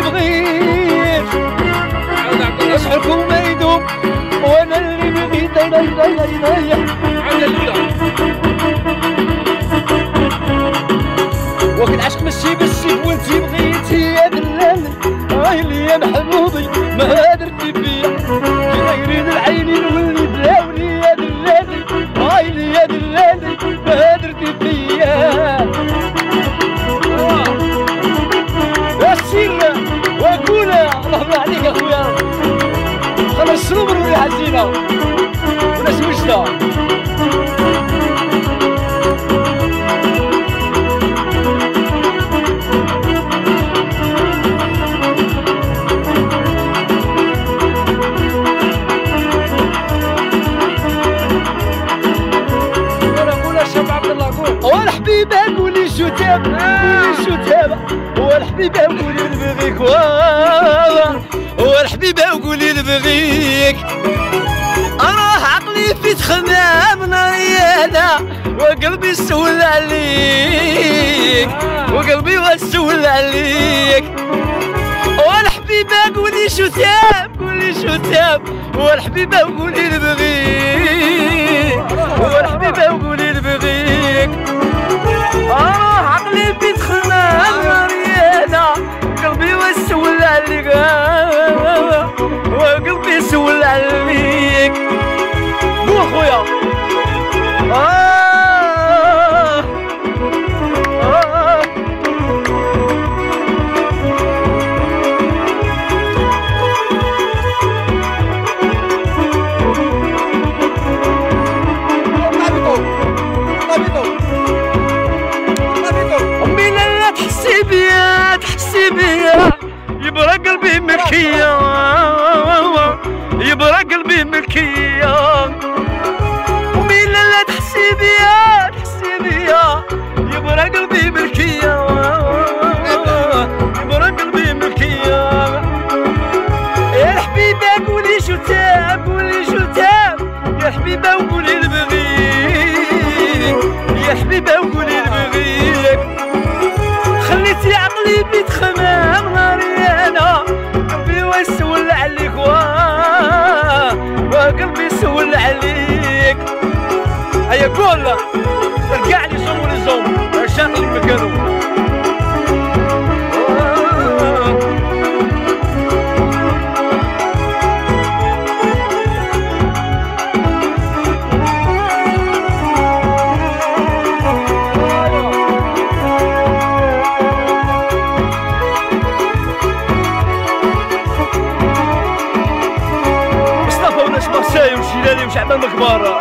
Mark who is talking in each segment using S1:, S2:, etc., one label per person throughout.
S1: بغيت شحالكم ما يدوم وانا اللي بغيت وكل عشق ماشي بالسيف وانتي بغيتي يا دلالي اللي يا محبوبي ما درتي فيا كي يريد العين نولي دلاولي يا دلالي اللي يا دلالي ما درتي فيا يا سير وكولا الله عليك يا خويا خلاص شنو مروري حزينه وناس وجده والحبيبه قولي شو تاب قولي شو تاب والحبيبه قولي نبغيك والحبيبه قولي نبغيك انا عقلي في تخمام ناريانا وقلبي سول عليك وقلبي وسول عليك والحبيبه قولي شو تاب قولي شو تاب والحبيبه قولي نبغيك والحبيبه قولي نبغيك عقلي بيت خمام ريانا قلبي وسول عليك وقلبي سول عليك قول خويا تحسي بيا يبرى قلبي ملكية يبرى قلبي ملكية ومين لا تحسي بيا يبرى قلبي ملكية يبرى قلبي ملكية يا الحبيبة قولي شو تاب قولي شو تاب يا الحبيبة وقولي نبغيك يا الحبيبة وقولي نبغيك خليتي عقلي بيت خمام ناريانا قلبي ويسول عليك وقلبي سول عليك هيا قول رجع لي صوم ولزوم عشان اللي مكانو وشيلاني وش عمام كبار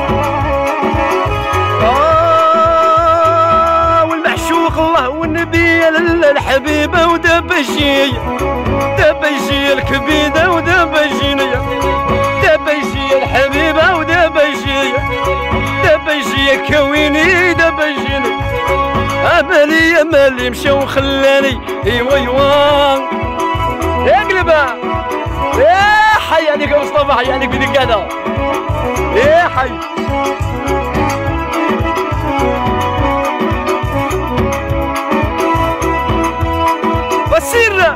S1: والمعشوق الله والنبي الحبيبه ودبشي دبشي الكبيده ودبشيني دبشي الحبيبه ودبشي دبشي كويني دبشيني امالي مشى وخلاني ايوا يا قلبه يا حي عليك يا مصطفى حي عليك بدك هذا يا حي وسيرة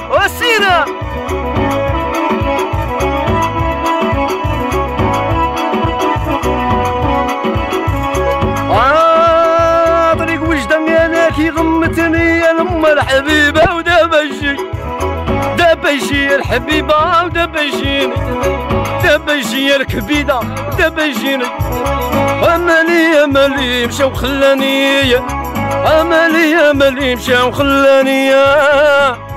S1: طريق وجدان انا كي غمتني يا لما الحبيبه ودبشي دبشي الحبيبه ودبشيني دبشي الكبيده دبشيني امالي مشى وخلاني امالي مشى وخلاني